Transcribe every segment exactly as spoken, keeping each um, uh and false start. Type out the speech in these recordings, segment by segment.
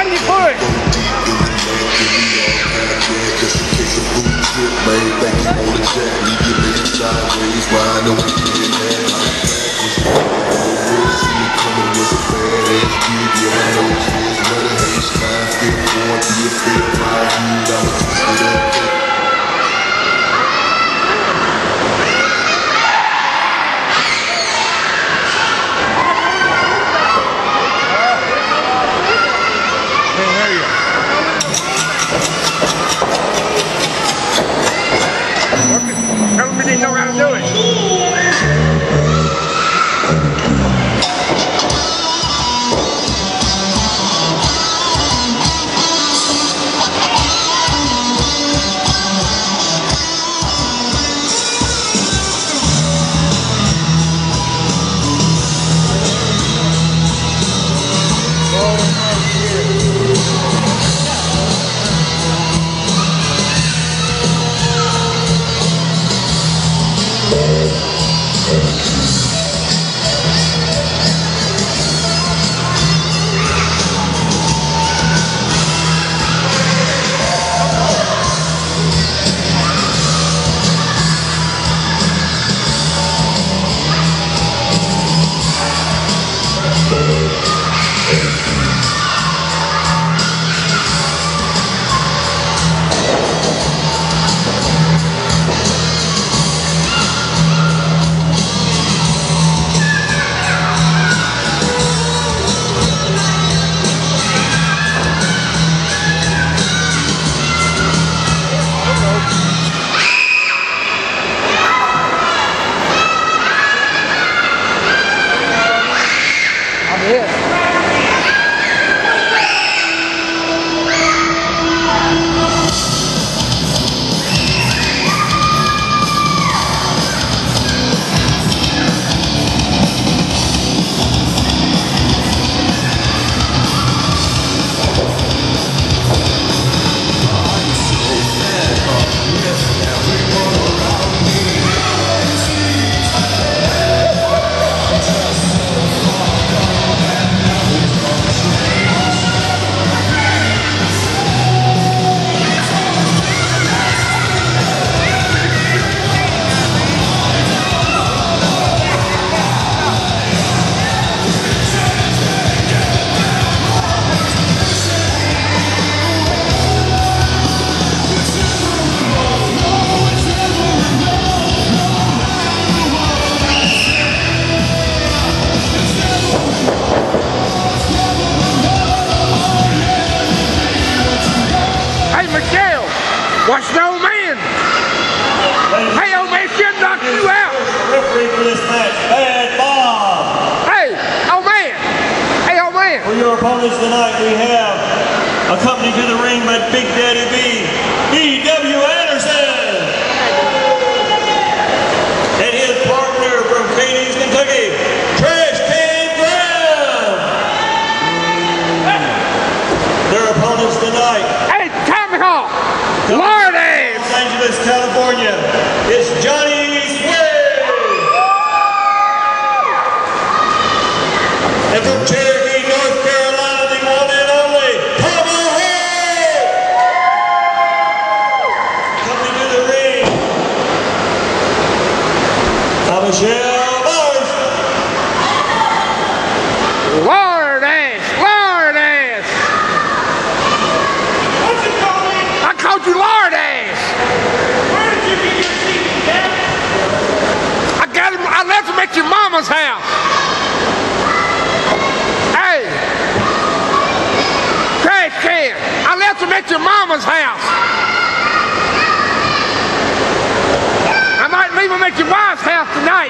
How you push? Tell me they know how to do it. Watch the old man. Hey, old man, she'll knock you out. Referee for this match, Bad Bob. Hey, old man. Hey, old man. For your opponents tonight, we have accompanied to the ring by Big Daddy B, B W Anderson. And his partner from Cadiz, Kentucky, Trash Can Brown. Their opponents tonight. Hey, Tommy Hawk. Lord ass! Los Angeles, California, it's Johnny Sway! And from Cherokee, North Carolina, the one and only Tommy Hawk! Coming to the ring, Michelle Mars. Lord ass! Lord ass! What's it called? I called you Lord ass! Where did you get your seat, Dad? I got him. I left him at your mama's house. Hey, trash can. I left him at your mama's house. I might leave him at your wife's house tonight.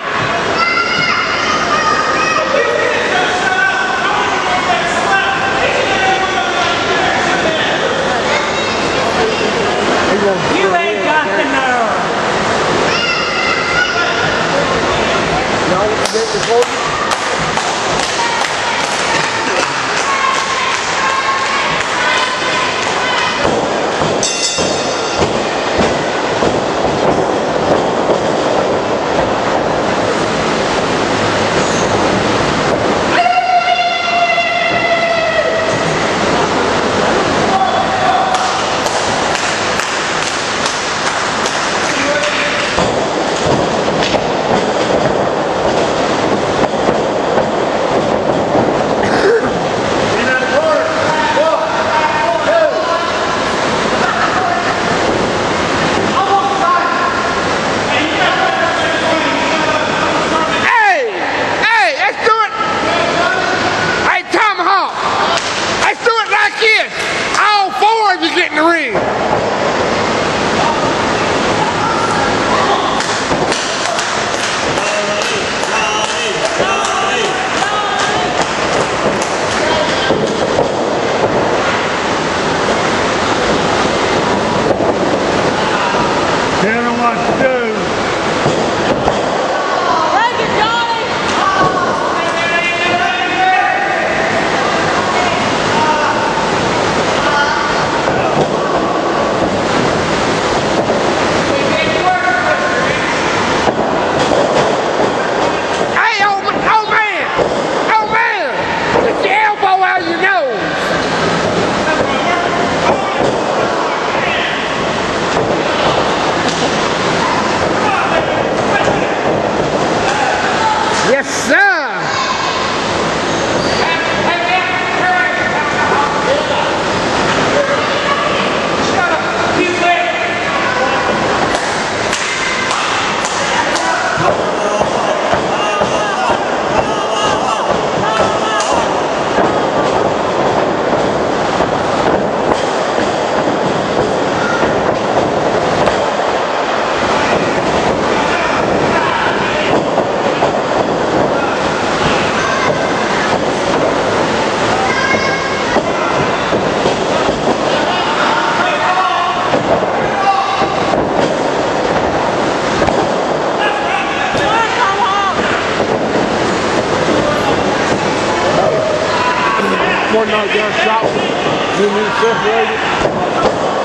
You ain't got the nerve. ring. Tell them what to do. Break it, Johnny! Hey, oh, oh man! Oh man! Get your elbow out of your nose! Yes, sir! One night down shot, then we separated.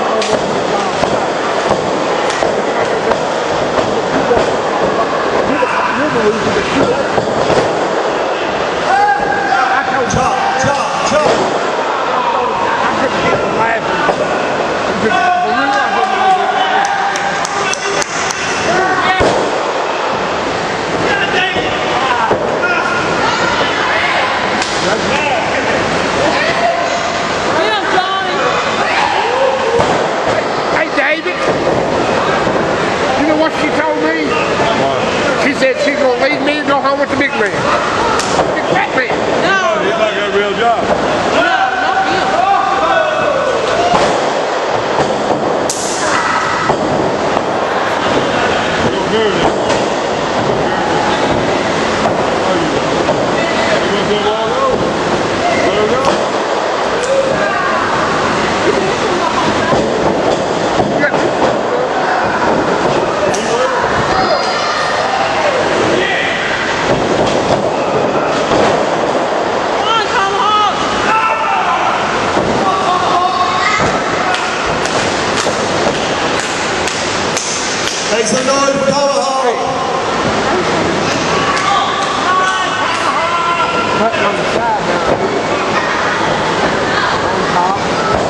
Chop, chop, chop. I couldn't get them laughing. For real, I couldn't Him, Johnny! Hey, David. You know what she told me? She said she's going to leave me and go home with the big man. Big fat man. No! He's like a real job. No, not him. Go Gurney. Go Gurney. You want to walk over? Let her go. Come on, Tomahawk! Make some noise for Tomahawk. Cutting on the side now. On top.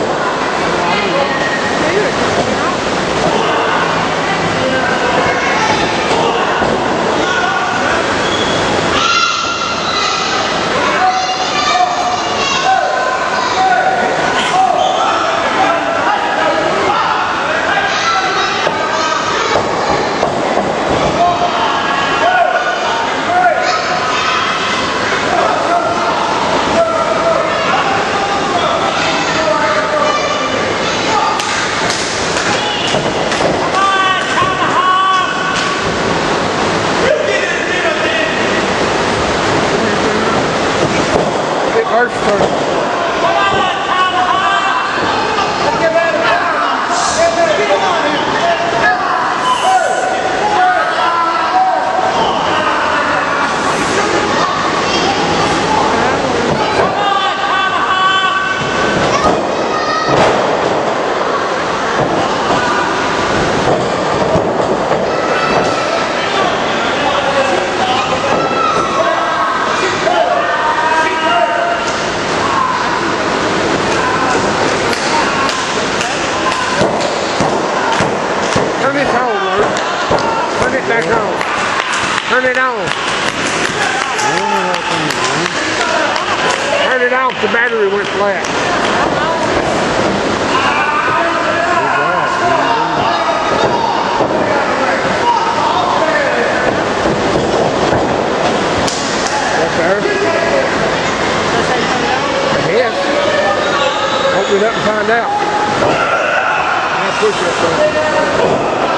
First turn. Turn it on, Lord. Turn it back on. Turn it on. Turn it off. The battery went flat. Yes, sir. Yes. Open it up and find out. push up though.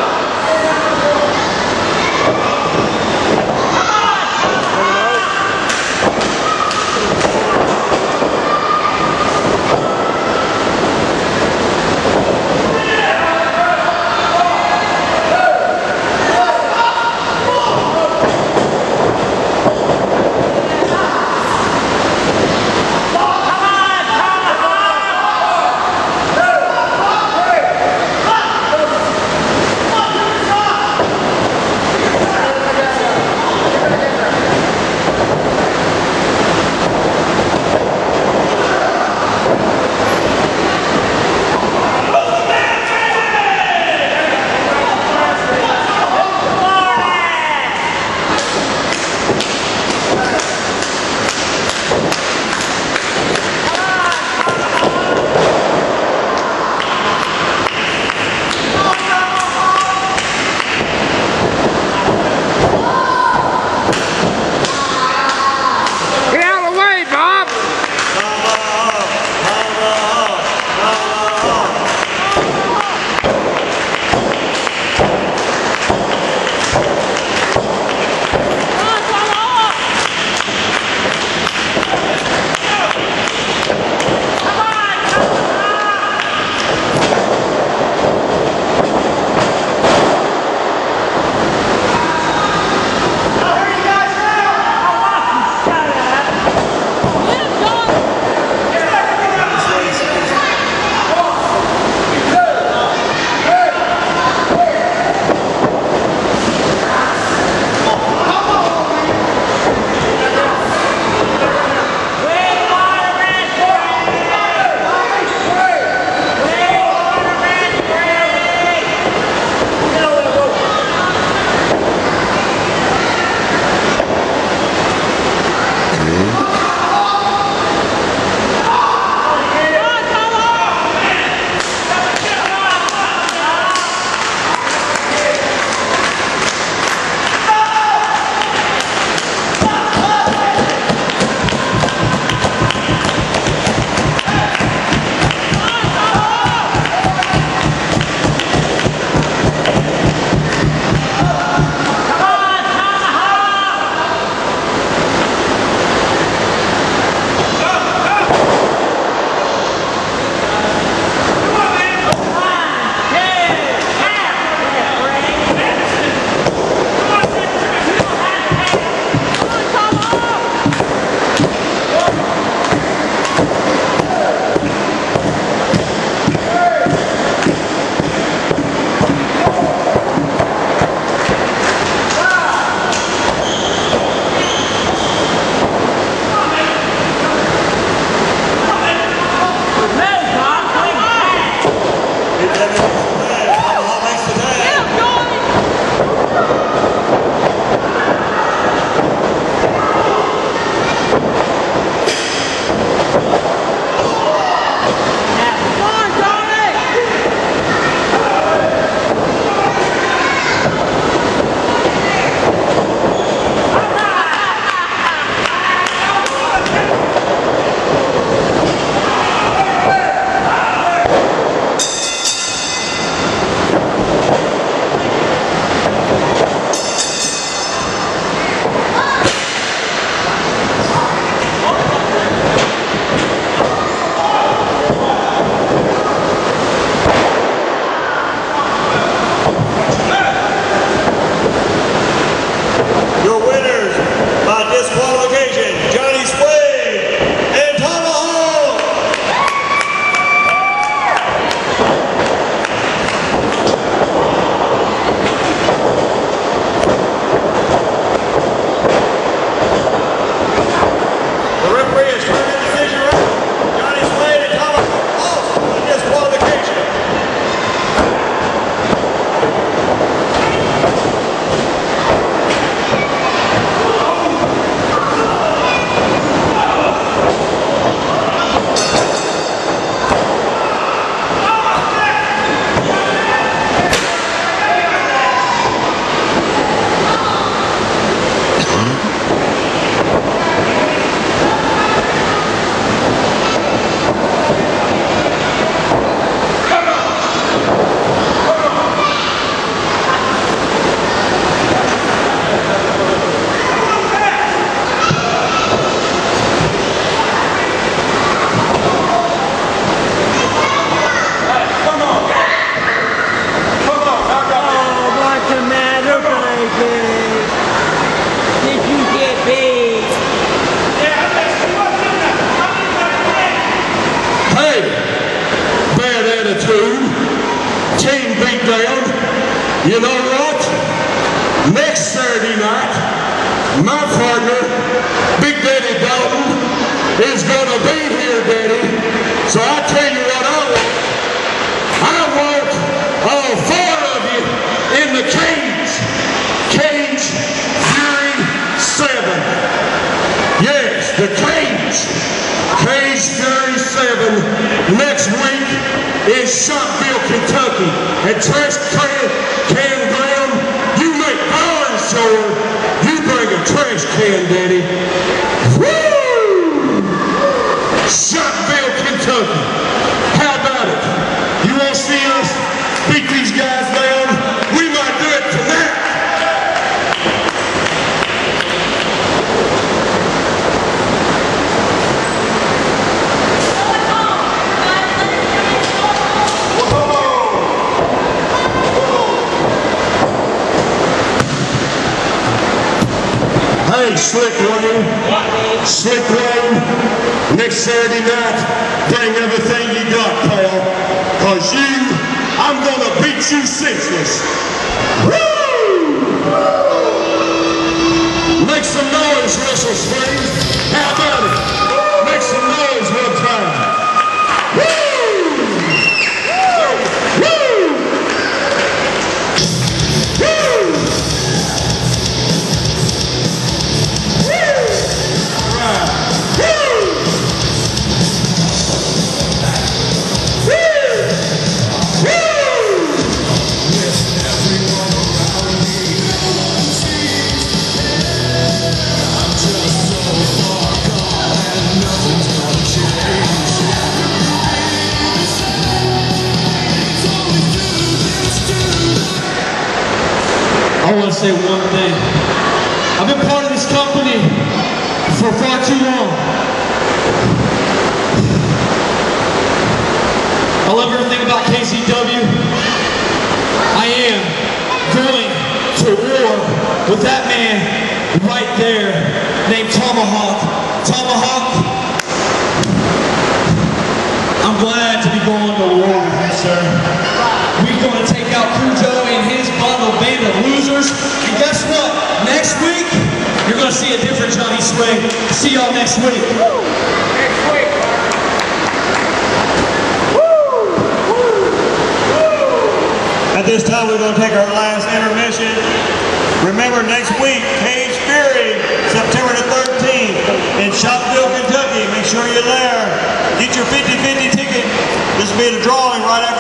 afternoon, Team Beatdown. You know what? Next Saturday night, my partner, Big Daddy Dalton, is going to be here, Daddy. So I tell you what I want. I want all four of you in the cage. Cage Fury seven. Yes, the cage. Cage Fury seven. Next week is Shopville, Kentucky. At Trash Can, can Ground, you make darn sure you bring a trash can, Daddy. Woo! Shopville, Kentucky. How about it? You want to see us beat these guys down? We might do it tonight. Hey, Slick Wayne, Slick Wayne, next Saturday night, bring everything you got, pal, cause you, I'm gonna beat you senseless. Woo! Make some noise, Russell Springs. How about it? Make some noise one time. Woo! Woo! Woo! I want to say one thing. I've been part of this company for far too long. I love everything about K C W. I am going to war with that man right there named Tomahawk. Tomahawk, I'm glad to be going to war with you, sir. We're going to take out Cujo and his bundle band of losers. And guess what? Next week, you're going to see a different Johnny Swing. See y'all next week. Next week. At this time, we're going to take our last intermission. Remember, next week, Cage Fury, September the thirteenth, in Shopville, Kentucky. Make sure you're there. Get your fifty fifty ticket. This will be the drawing right after.